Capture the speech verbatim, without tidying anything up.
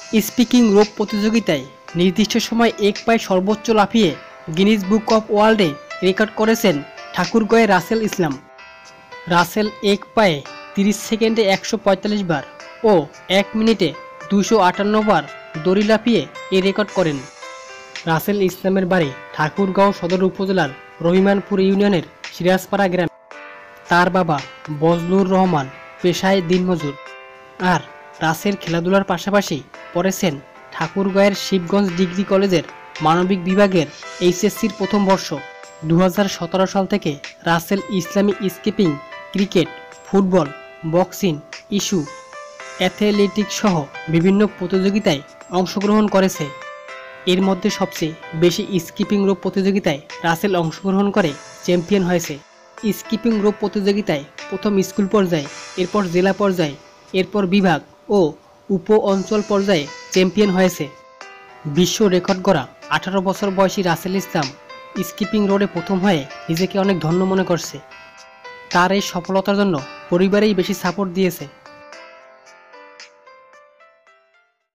Speaking rope প্রতিযোগিতায় নির্দিষ্ট সময় এক পায়ে সর্বোচ্চ লাফিয়ে গিনিস বুক অফ ওয়ার্ল্ডে রেকর্ড করেছেন ঠাকুরগাঁওয়ের রাসেল ইসলাম। রাসেল এক পায়ে তিরিশ সেকেন্ডে একশো পঁয়তাল্লিশ বার ও এক মিনিটে দুশো আটান্ন বার দড়ি লাফিয়ে এই রেকর্ড করেন। রাসেল ইসলামের বাড়ি ঠাকুরগাঁও সদর উপজেলার রহিমানপুর ইউনিয়নের সিরাজপাড়া গ্রামে। তার বাবা বজলুর রহমান পেশায় দিনমজুর। আর রাসেল খেলাধুলার পাশাপাশি পড়েছেন ঠাকুরগাঁওয়ের শিবগঞ্জ ডিগ্রি কলেজের মানবিক বিভাগের এইচএসসির প্রথম বর্ষ। দু হাজার সতেরো সাল থেকে Rasel Islami skipping, cricket, football, boxing, ইস্যু, অ্যাথলেটিক্স সহ বিভিন্ন প্রতিযোগিতায় অংশগ্রহণ করেছে। এর মধ্যে সবচেয়ে বেশি স্কিপিং রোপ প্রতিযোগিতায় রাসেল অংশগ্রহণ করে চ্যাম্পিয়ন হয়েছে। স্কিপিং রোপ প্রতিযোগিতায় প্রথম স্কুল পর্যায়ে, এরপর জেলা পর্যায়ে, এরপর বিভাগ ও উপ অঞ্চল পর্যায়ে চ্যাম্পিয়ন হয়েছে। বিশ্ব রেকর্ড গড়া আঠারো বছর বয়সী রাসেল ইসলাম স্কিপিং রোডে প্রথম হয়ে নিজেকে অনেক ধন্য মনে করছে। তার এই সফলতার জন্য পরিবারেই বেশি সাপোর্ট দিয়েছে।